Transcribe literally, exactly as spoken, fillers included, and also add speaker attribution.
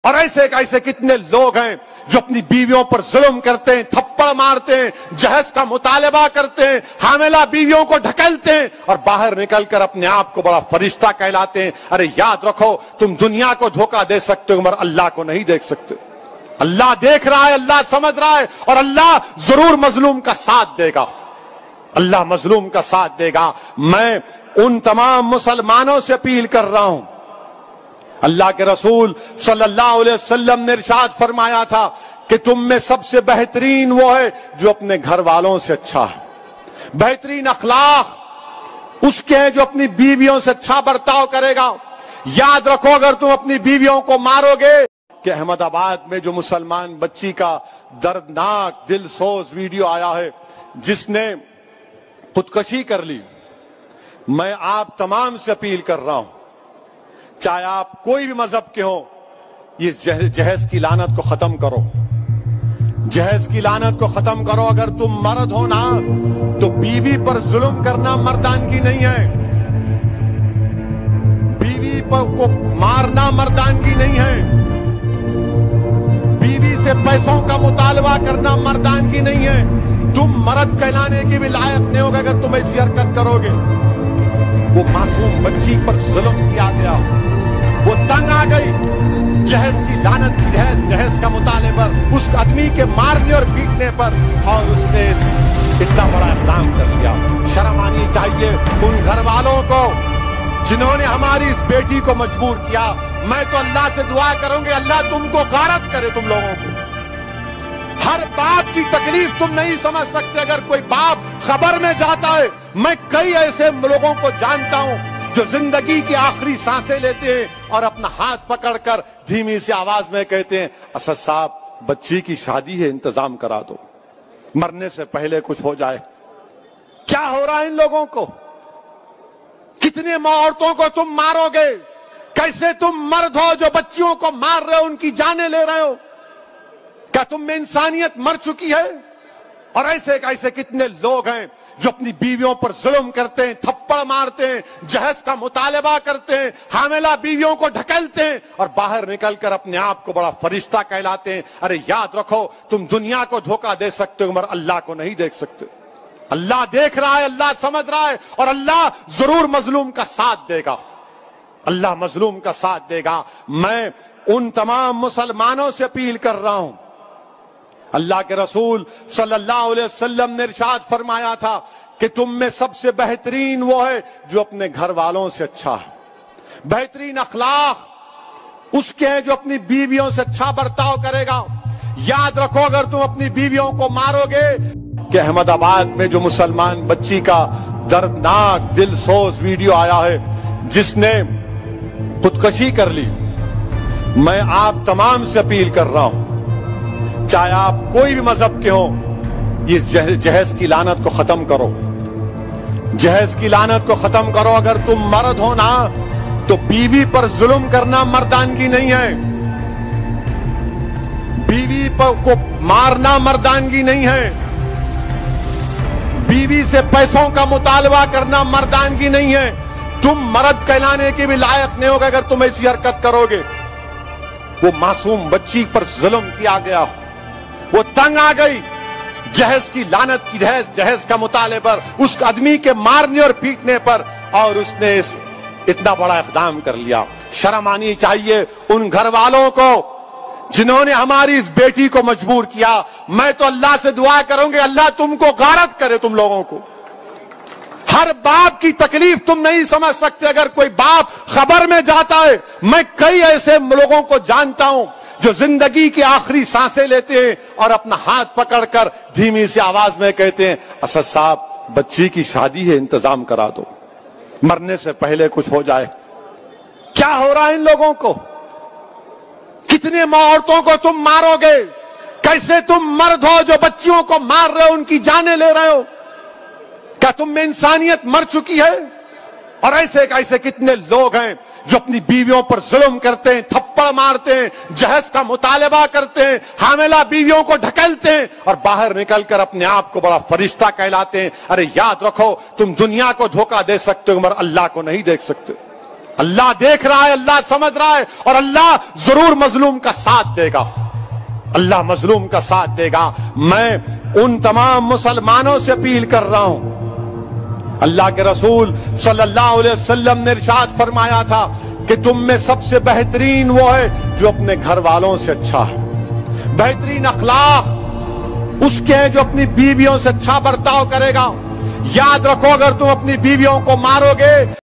Speaker 1: اور ایسے ایسے کتنے لوگ ہیں جو اپنی بیویوں پر ظلم کرتے ہیں، تھپڑ مارتے ہیں، جہیز کا مطالبہ کرتے ہیں، حاملہ بیویوں کو ڈھکیلتے ہیں اور باہر نکل کر اپنے آپ کو بڑا فرشتہ کہلاتے ہیں۔ ارے یاد رکھو، تم دنیا کو دھوکہ دے سکتے ہو مگر اللہ کو نہیں دیکھ سکتے۔ اللہ دیکھ رہا ہے، اللہ سمجھ رہا ہے، اور اللہ ضرور مظلوم کا ساتھ دے گا، اللہ مظلوم کا ساتھ دے گا۔ میں ان تمام مسلمانوں سے اپیل کر رہا ہوں، اللہ کے رسول صلی اللہ علیہ وسلم نے ارشاد فرمایا تھا کہ تم میں سب سے بہترین وہ ہے جو اپنے گھر والوں سے اچھا ہے، بہترین اخلاق اس کے ہیں جو اپنی بیویوں سے اچھا برتاؤ کرے گا۔ یاد رکھو، اگر تم اپنی بیویوں کو مارو گے، کہ احمد آباد میں جو مسلمان بچی کا دردناک دل سوز ویڈیو آیا ہے جس نے خودکشی کر لی، میں آپ تمام سے اپیل کر رہا ہوں، چاہے آپ کوئی بھی مذہب کے ہوں، یہ جہیز کی لعنت کو ختم کرو، جہیز کی لعنت کو ختم کرو۔ اگر تم مرد ہو نا تو بیوی پر ظلم کرنا مردانگی نہیں ہے، بیوی پر کو مارنا مردانگی نہیں ہے، بیوی سے پیسوں کا مطالبہ کرنا مردانگی نہیں ہے۔ تم مرد کہلانے کے بھی لائق نہیں ہوگا اگر تم ایسی حرکت کرو گے۔ وہ معصوم بچی پر ظلم کیا گیا، وہ تنگ آ گئی جہیز کی لعنت کی جہیز جہیز کا مطالبے پر، اس آدمی کے مارنے اور پیٹنے پر، اور اس نے اتنا بڑا اقدام کر لیا۔ شرم آنی چاہیے ان گھر والوں کو جنہوں نے ہماری اس بیٹی کو مجبور کیا۔ میں تو اللہ سے دعا کروں گے اللہ تم کو غارت کرے، تم لوگوں کو۔ ہر باپ کی تکلیف تم نہیں سمجھ سکتے۔ اگر کوئی باپ خبر میں جاتا ہے، میں کئی ایسے لوگوں کو جانتا ہوں جو زندگی کی آخری سانسیں لیتے ہیں اور اپنا ہاتھ پکڑ کر دھیمی سی آواز میں کہتے ہیں اسد صاحب بچی کی شادی ہے، انتظام کرا دو، مرنے سے پہلے کچھ ہو جائے۔ کیا ہو رہا ہے ان لوگوں کو؟ کتنے عورتوں کو تم مارو گے؟ کیسے تم مرد ہو جو بچیوں کو مار رہے ہو، ان کی جانیں لے رہے ہو؟ کیا تم میں انسانیت مر چکی ہے؟ اور ایسے ایسے کتنے لوگ ہیں جو اپنی بیویوں پر ظلم کرتے ہیں، تھپڑ مارتے ہیں، جہیز کا مطالبہ کرتے ہیں، حاملہ بیویوں کو ڈھکیلتے ہیں اور باہر نکل کر اپنے آپ کو بڑا فرشتہ کہلاتے ہیں۔ ارے یاد رکھو، تم دنیا کو دھوکہ دے سکتے ہو مگر اللہ کو نہیں دیکھ سکتے۔ اللہ دیکھ رہا ہے، اللہ سمجھ رہا ہے، اور اللہ ضرور مظلوم کا ساتھ دے گا، اللہ مظلوم کا ساتھ دے گا۔ میں ان تمام مسلمانوں سے اپیل کر رہا ہوں، اللہ کے رسول صلی اللہ علیہ وسلم نے ارشاد فرمایا تھا کہ تم میں سب سے بہترین وہ ہے جو اپنے گھر والوں سے اچھا ہے، بہترین اخلاق اس کے ہیں جو اپنی بیویوں سے اچھا برتاؤ کرے گا۔ یاد رکھو، اگر تم اپنی بیویوں کو مارو گے، کہ احمد آباد میں جو مسلمان بچی کا دردناک دل سوز ویڈیو آیا ہے جس نے خودکشی کر لی، میں آپ تمام سے اپیل کر رہا ہوں، چاہے آپ کوئی بھی مذہب کے ہوں، یہ جہیز کی لعنت کو ختم کرو، جہیز کی لعنت کو ختم کرو۔ اگر تم مرد ہو نا تو بیوی پر ظلم کرنا مردانگی نہیں ہے، بیوی پر کو مارنا مردانگی نہیں ہے، بیوی سے پیسوں کا مطالبہ کرنا مردانگی نہیں ہے۔ تم مرد کہلانے کے بھی لائق نہیں ہوگا اگر تم ایسی حرکت کرو گے۔ وہ معصوم بچی پر ظلم کیا گیا، وہ تنگ آ گئی جہیز کی لعنت کی جہیز جہیز کا مطالبے پر، اس آدمی کے مارنے اور پیٹنے پر، اور اس نے اتنا بڑا اقدام کر لیا۔ شرم آنی چاہیے ان گھر والوں کو جنہوں نے ہماری اس بیٹی کو مجبور کیا۔ میں تو اللہ سے دعا کروں گے اللہ تم کو غارت کرے، تم لوگوں کو۔ ہر باپ کی تکلیف تم نہیں سمجھ سکتے۔ اگر کوئی باپ خبر میں جاتا ہے، میں کئی ایسے لوگوں کو جانتا ہوں جو زندگی کی آخری سانسیں لیتے ہیں اور اپنا ہاتھ پکڑ کر دھیمی سی آواز میں کہتے ہیں اسد صاحب بچی کی شادی ہے، انتظام کرا دو، مرنے سے پہلے کچھ ہو جائے۔ کیا ہو رہا ہے ان لوگوں کو؟ کتنے عورتوں کو تم مارو گے؟ کیسے تم مرد ہو جو بچیوں کو مار رہے ہو، ان کی جانیں لے رہے ہو؟ کیا تم میں انسانیت مر چکی ہے؟ اور ایسے ایسے کتنے لوگ ہیں جو اپنی بیویوں پر ظلم کرتے ہیں، تھپڑ مارتے ہیں، جہیز کا مطالبہ کرتے ہیں، حاملہ بیویوں کو ڈھکیلتے ہیں اور باہر نکل کر اپنے آپ کو بڑا فرشتہ کہلاتے ہیں۔ ارے یاد رکھو، تم دنیا کو دھوکہ دے سکتے ہو مگر اللہ کو نہیں دیکھ سکتے۔ اللہ دیکھ رہا ہے, اللہ سمجھ رہا ہے, اور اللہ ضرور مظلوم کا ساتھ دے گا. اللہ مظلوم کا ساتھ دے گا. میں ان تمام مسلمانوں سے اپیل کر رہا ہوں, اللہ کے رسول صلی اللہ علیہ وسلم نے ارشاد فرمایا تھا کہ تم میں سب سے بہترین وہ ہے جو اپنے گھر والوں سے اچھا ہے. بہترین اخلاق اس کے ہیں جو اپنی بیویوں سے اچھا برتاؤ کرے گا. یاد رکھو, اگر تم اپنی بیویوں کو مارو گے